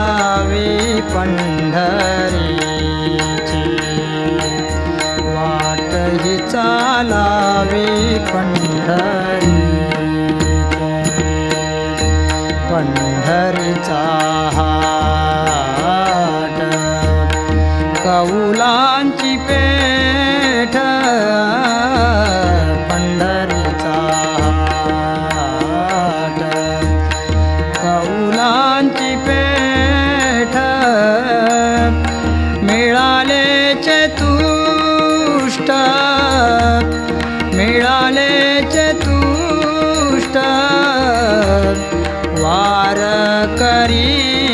चालावे पंढरीची, वाट ही चालावे पंढरीची। पंढरीचा हाट कौलांची पेठ, पंढरीचा हाट कौलांची पेठ। मिळाले चतुष्ट, मिळाले चतुष्ट वारकरी।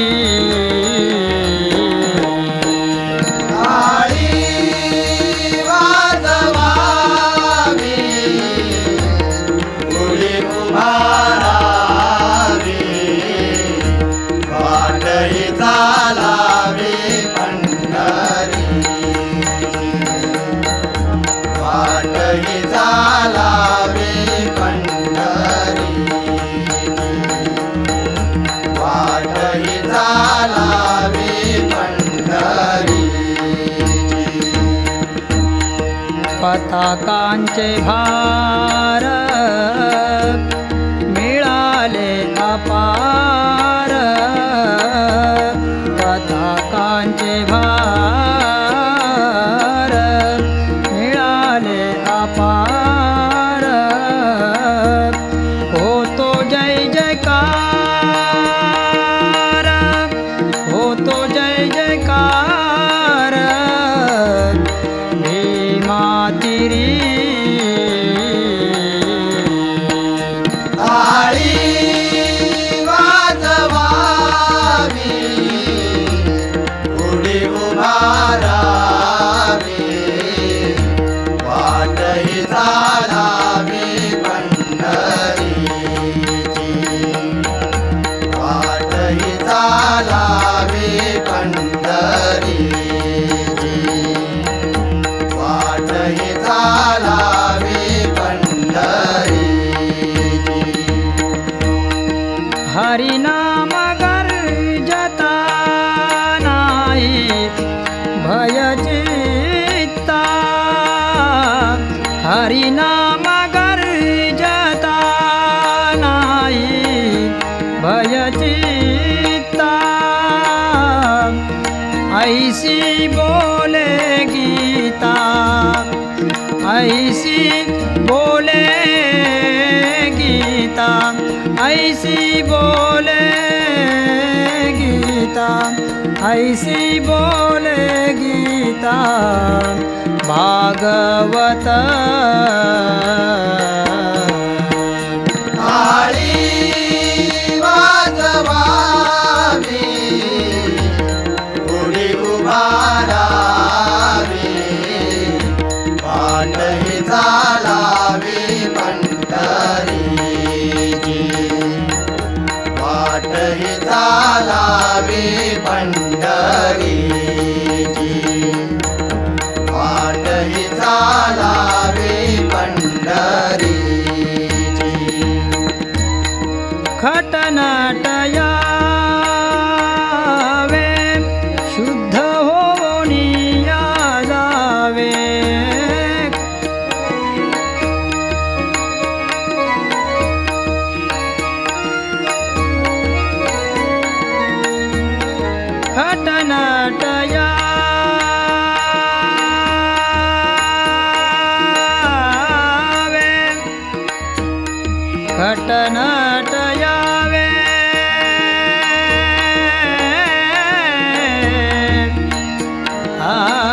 पताकांचे भार मिळाले अपार, पताकांचे भार मिळाले अपार। होतो जय जयकार, होतो जय जयकार भीमातिरी। टाळी वाजवावी, पुढे उभारावे, वाटही चालावी पंढरीची, वाटही चालावी पंढरीची, वाटही चालावी पंढरीची। हरिनाम गर्जता नाही भय चित्ता, हरिनाम गर्जता नाही भय चित्ता। ऐसी बोले गीता, ऐसी बोले गीता, ऐसी बोले गीता, ऐसी बोले गीता भागवत। टाळी वाजवावी, पुढे उभारावे, वाटही चालावी पंढरीची, वाटही चालावी पंढरीची, वाटही चालावी पंढरीची। खटनट यावे शुद्ध होऊनी या जावे, खटनट यावे, खटनट यावे, आ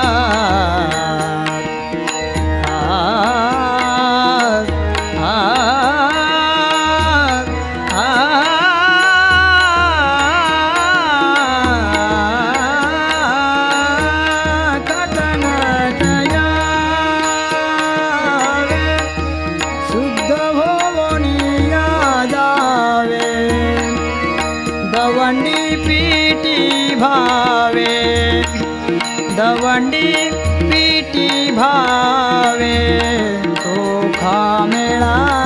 खटनट यावे शुद्ध होऊनी या जावे, दवंडी पीठी भावे, दवंडी पीठी भावे, तो खा मेळा